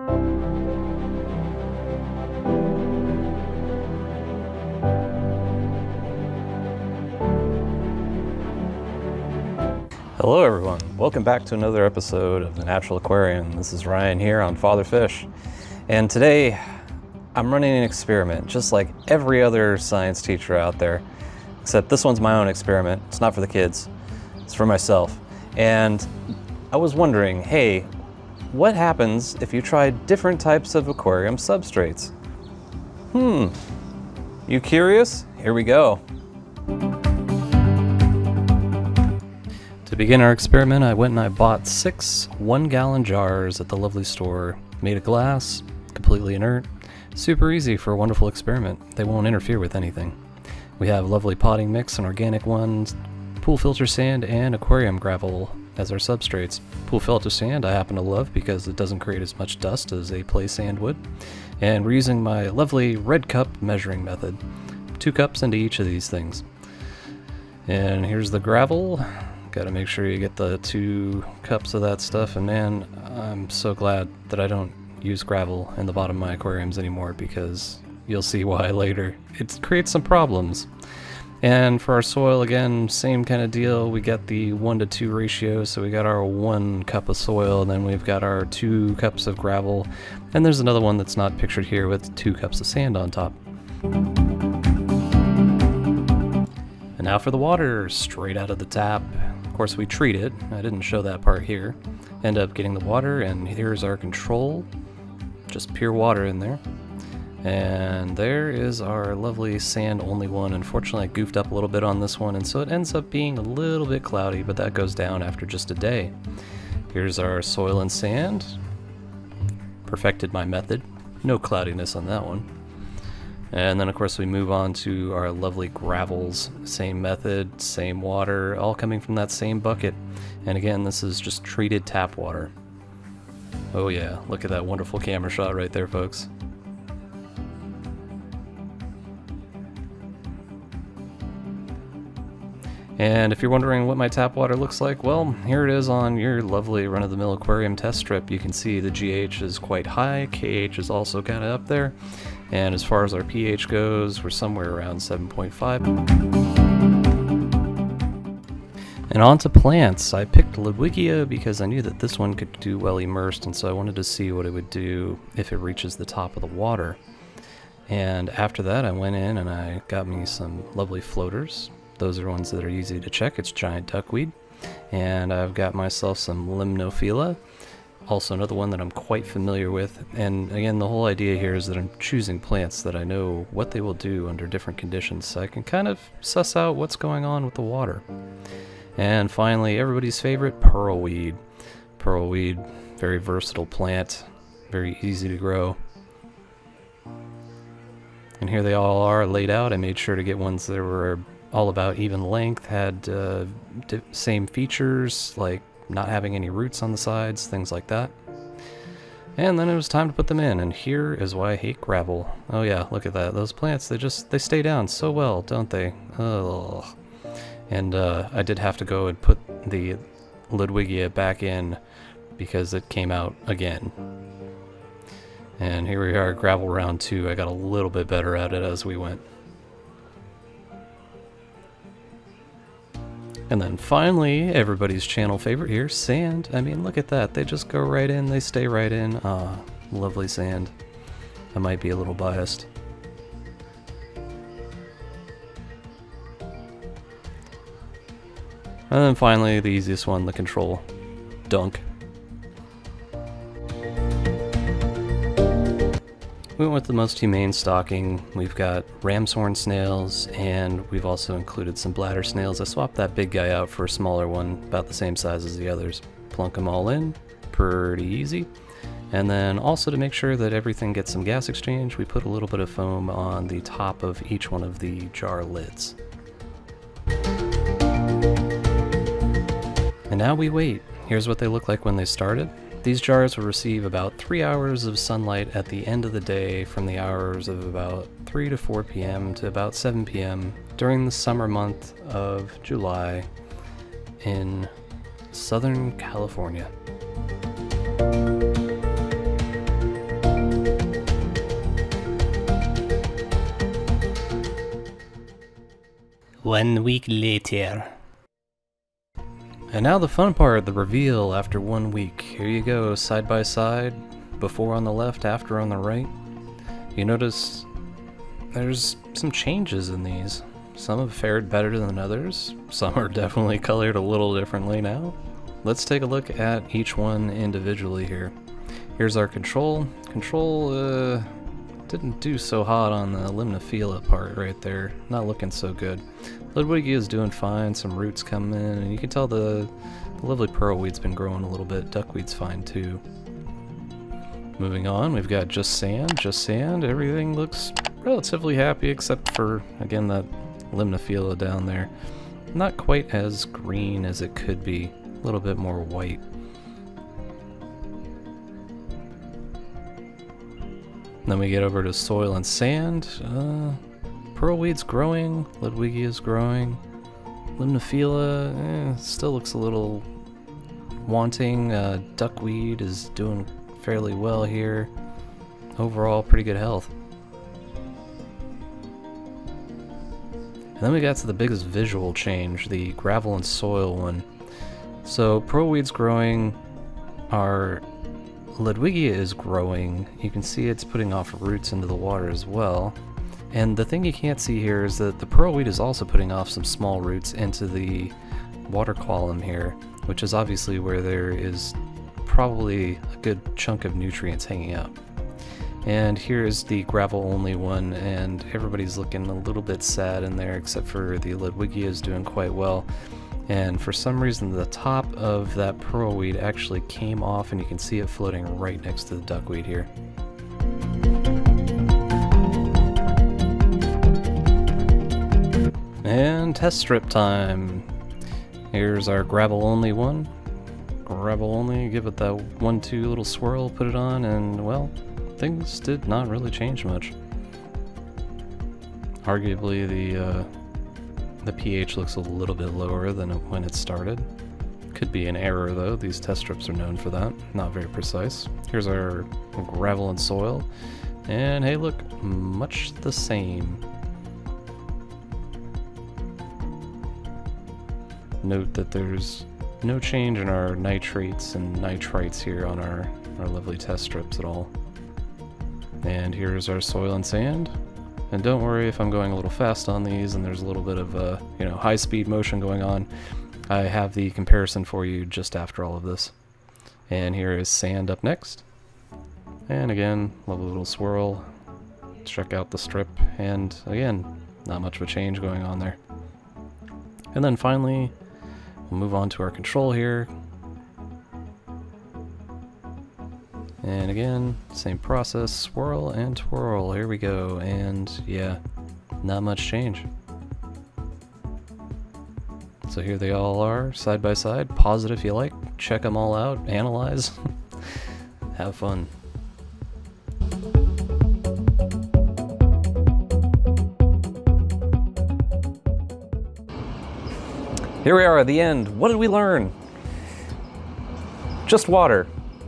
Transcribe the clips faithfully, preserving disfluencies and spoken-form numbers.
Hello everyone, welcome back to another episode of the Natural Aquarium. This is Ryan here on Father Fish, and today I'm running an experiment just like every other science teacher out there, except this one's my own experiment. It's not for the kids, it's for myself. And I was wondering, hey, what happens if you try different types of aquarium substrates? Hmm, you curious? Here we go. To begin our experiment, I went and I bought six one-gallon jars at the lovely store, made of glass, completely inert, super easy for a wonderful experiment. They won't interfere with anything. We have lovely potting mix and organic ones, pool filter sand, and aquarium gravel as our substrates. Pool filter sand I happen to love because it doesn't create as much dust as a play sand would. And we're using my lovely red cup measuring method. Two cups into each of these things. And here's the gravel. Gotta make sure you get the two cups of that stuff, and man, I'm so glad that I don't use gravel in the bottom of my aquariums anymore, because you'll see why later. It creates some problems. And for our soil, again, same kind of deal. We get the one to two ratio, so we got our one cup of soil, and then we've got our two cups of gravel, and there's another one that's not pictured here with two cups of sand on top. And now for the water, straight out of the tap. Of course, we treat it. I didn't show that part here. End up getting the water, and here's our control. Just pure water in there. And there is our lovely sand only one. Unfortunately, I goofed up a little bit on this one, and so it ends up being a little bit cloudy, but that goes down after just a day. Here's our soil and sand. Perfected my method. No cloudiness on that one. And then of course we move on to our lovely gravels. Same method, same water, all coming from that same bucket. And again, this is just treated tap water. Oh yeah, look at that wonderful camera shot right there, folks. And if you're wondering what my tap water looks like, well, here it is on your lovely run-of-the-mill aquarium test strip. You can see the G H is quite high, K H is also kind of up there, and as far as our pH goes, we're somewhere around seven point five. And on to plants. I picked Ludwigia because I knew that this one could do well immersed, and so I wanted to see what it would do if it reaches the top of the water. And after that, I went in and I got me some lovely floaters. Those are ones that are easy to check. It's giant duckweed. And I've got myself some limnophila, also another one that I'm quite familiar with. And again, the whole idea here is that I'm choosing plants that I know what they will do under different conditions, so I can kind of suss out what's going on with the water. And finally, everybody's favorite, pearlweed. Pearlweed, very versatile plant, very easy to grow. And here they all are laid out. I made sure to get ones that were all about even length, had uh, same features, like not having any roots on the sides, things like that. And then it was time to put them in, and here is why I hate gravel. Oh yeah, look at that. Those plants, they just, they stay down so well, don't they? Ugh. And uh, I did have to go and put the Ludwigia back in because it came out again. And here we are, gravel round two. I got a little bit better at it as we went. And then finally, everybody's channel favorite here, sand. I mean, look at that. They just go right in, they stay right in. Ah, lovely sand. I might be a little biased. And then finally, the easiest one, the control. Dunk. We went with the most humane stocking. We've got Ramshorn snails, and we've also included some bladder snails. I swapped that big guy out for a smaller one, about the same size as the others. Plunk them all in, pretty easy. And then also to make sure that everything gets some gas exchange, we put a little bit of foam on the top of each one of the jar lids. And now we wait. Here's what they look like when they started. These jars will receive about three hours of sunlight at the end of the day, from the hours of about three to four p m to about seven p m during the summer month of July in Southern California. One week later. And now the fun part, the reveal after one week. Here you go, side by side, before on the left, after on the right. You notice there's some changes in these. Some have fared better than others. Some are definitely colored a little differently now. Let's take a look at each one individually here. Here's our control. Control uh, didn't do so hot on the limnophila part right there. Not looking so good. Ludwigia is doing fine, some roots come in, and you can tell the, the lovely pearlweed's been growing a little bit. Duckweed's fine too. Moving on, we've got just sand, just sand. Everything looks relatively happy except for, again, that limnophila down there. Not quite as green as it could be, a little bit more white. Then we get over to soil and sand. Uh, Pearlweed's growing, Ludwigia's growing. Limnophila eh, still looks a little wanting. Uh, Duckweed is doing fairly well here. Overall, pretty good health. And then we got to the biggest visual change, the gravel and soil one. So Pearlweed's growing, our Ludwigia is growing. You can see it's putting off roots into the water as well. And the thing you can't see here is that the pearlweed is also putting off some small roots into the water column here, which is obviously where there is probably a good chunk of nutrients hanging out. And here is the gravel only one, and everybody's looking a little bit sad in there except for the Ludwigia is doing quite well. And for some reason the top of that pearlweed actually came off, and you can see it floating right next to the duckweed here. And test strip time. Here's our gravel only one. Gravel only, give it that one two little swirl, put it on, and well, things did not really change much. Arguably the uh, the pH looks a little bit lower than when it started. Could be an error though, these test strips are known for that. Not very precise. Here's our gravel and soil, and hey look, much the same. Note that there's no change in our nitrates and nitrites here on our, our lovely test strips at all. And here's our soil and sand. And don't worry if I'm going a little fast on these and there's a little bit of uh, you know, high speed motion going on. I have the comparison for you just after all of this. And here is sand up next. And again, lovely little swirl. Check out the strip, and again, not much of a change going on there. And then finally, we'll move on to our control here. And again, same process, swirl and twirl, here we go, and yeah, not much change. So here they all are, side by side, pause it if you like, check them all out, analyze, have fun. Here we are at the end. What did we learn? Just water.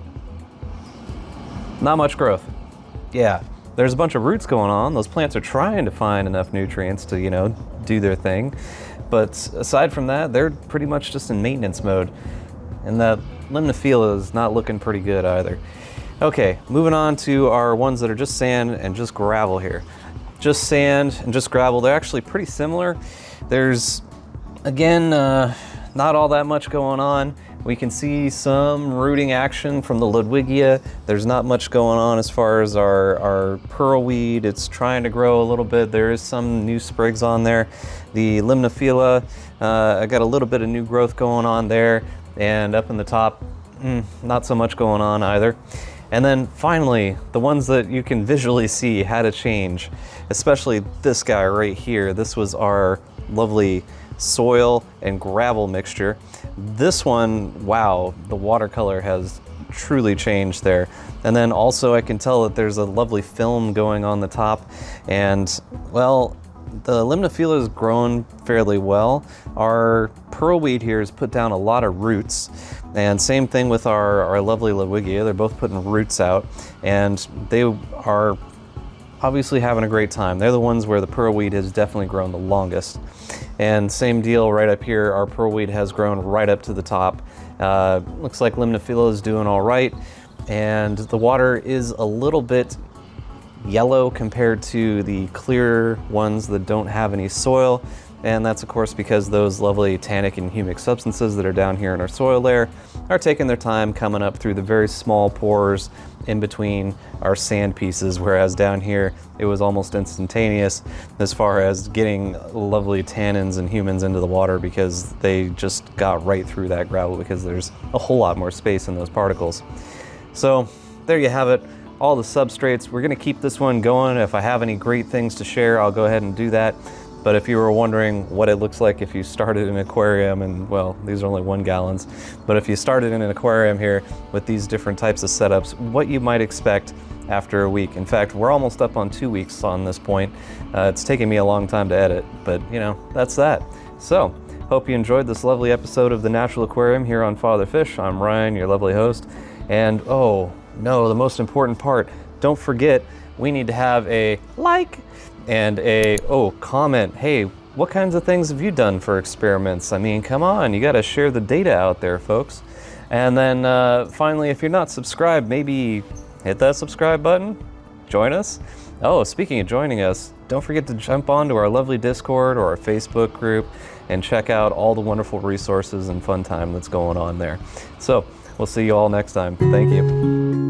Not much growth. Yeah, there's a bunch of roots going on. Those plants are trying to find enough nutrients to, you know, do their thing. But aside from that, they're pretty much just in maintenance mode. And that limnophila is not looking pretty good either. Okay, moving on to our ones that are just sand and just gravel here. Just sand and just gravel, they're actually pretty similar. There's Again, uh, not all that much going on. We can see some rooting action from the Ludwigia. There's not much going on as far as our, our pearlweed. It's trying to grow a little bit. There is some new sprigs on there. The limnophila, uh, I got a little bit of new growth going on there. And up in the top, mm, not so much going on either. And then finally, the ones that you can visually see had a change, especially this guy right here. This was our lovely soil and gravel mixture. This one, wow, the watercolor has truly changed there. And then also I can tell that there's a lovely film going on the top, and well, the limnophila has grown fairly well. Our pearlweed here has put down a lot of roots, and same thing with our, our lovely Ludwigia. They're both putting roots out, and they are obviously having a great time. They're the ones where the pearlweed has definitely grown the longest. And same deal right up here, our pearlweed has grown right up to the top. Uh, looks like limnophila is doing all right. And the water is a little bit yellow compared to the clear ones that don't have any soil. And that's of course because those lovely tannic and humic substances that are down here in our soil layer are taking their time coming up through the very small pores in between our sand pieces, whereas down here it was almost instantaneous as far as getting lovely tannins and humans into the water, because they just got right through that gravel because there's a whole lot more space in those particles. So there you have it, all the substrates. We're going to keep this one going. If I have any great things to share, I'll go ahead and do that. But if you were wondering what it looks like if you started an aquarium, and well, these are only one gallons, but if you started in an aquarium here with these different types of setups, what you might expect after a week. In fact, we're almost up on two weeks on this point. Uh, it's taken me a long time to edit, but you know, that's that. So, hope you enjoyed this lovely episode of The Natural Aquarium here on Father Fish. I'm Ryan, your lovely host. And oh no, the most important part, don't forget, we need to have a like and a, oh, comment. Hey, what kinds of things have you done for experiments? I mean, come on, you gotta share the data out there, folks. And then uh, finally, if you're not subscribed, maybe hit that subscribe button, join us. Oh, speaking of joining us, don't forget to jump onto our lovely Discord or our Facebook group and check out all the wonderful resources and fun time that's going on there. So, we'll see you all next time. Thank you.